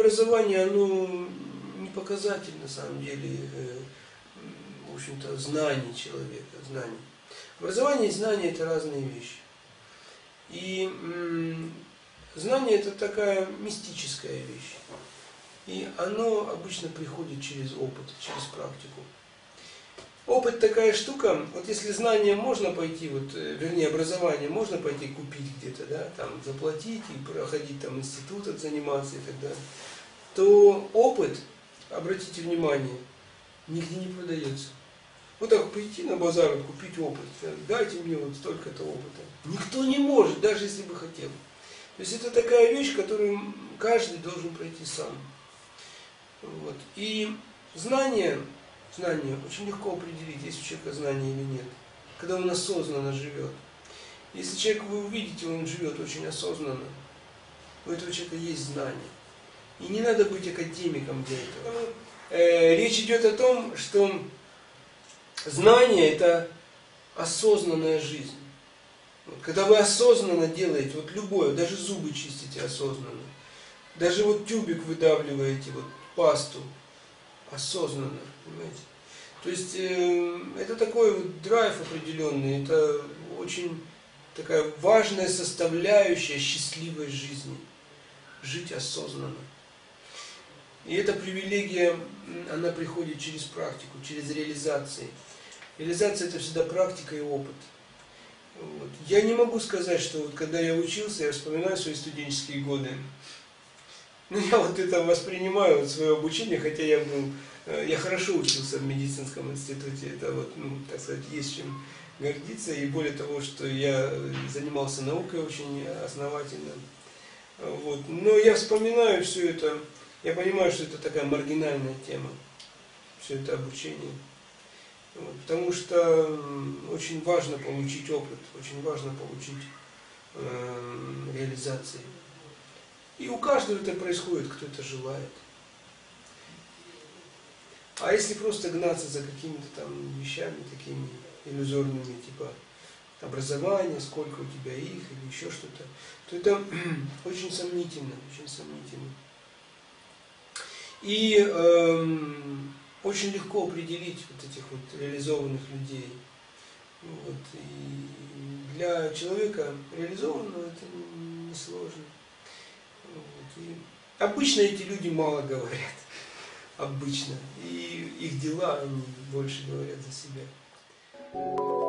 образование, оно не показатель на самом деле, в общем-то, знаний человека, знаний. Образование и знания – это разные вещи. И знание – это такая мистическая вещь. И оно обычно приходит через опыт, через практику. Опыт такая штука, вот если знание можно пойти, вот, вернее, образование можно пойти купить где-то, да, там, заплатить и проходить там институт заниматься и так далее, то опыт, обратите внимание, нигде не продается. Вот так прийти на базар и купить опыт, дайте мне вот столько-то опыта. Никто не может, даже если бы хотел. То есть это такая вещь, которую каждый должен пройти сам. Вот. И знание очень легко определить, есть у человека знание или нет, когда он осознанно живет. Если человек, вы увидите, он живет очень осознанно, у этого человека есть знание. И не надо быть академиком для этого. Речь идет о том, что знание – это осознанная жизнь. Вот, когда вы осознанно делаете, вот любое, даже зубы чистите осознанно, даже вот тюбик выдавливаете, вот пасту, осознанно, понимаете? То есть это такой вот драйв определенный, это очень такая важная составляющая счастливой жизни. Жить осознанно. И эта привилегия, она приходит через практику, через реализации. Реализация – это всегда практика и опыт. Вот. Я не могу сказать, что вот когда я учился, я вспоминаю свои студенческие годы. Ну, я вот это воспринимаю, вот свое обучение, хотя я хорошо учился в медицинском институте, это вот, так сказать, есть чем гордиться, и более того, что я занимался наукой очень основательно. Вот. Но я вспоминаю все это, я понимаю, что это такая маргинальная тема, все это обучение. Вот. Потому что очень важно получить опыт, очень важно получить реализации. И у каждого это происходит, кто это желает. А если просто гнаться за какими-то там вещами такими иллюзорными, типа образования, сколько у тебя их или еще что-то, то это очень сомнительно, очень сомнительно. И очень легко определить вот этих вот реализованных людей. Вот. И для человека реализованного это несложно. Вот. И обычно эти люди мало говорят. Обычно. И их дела, они больше говорят за себя.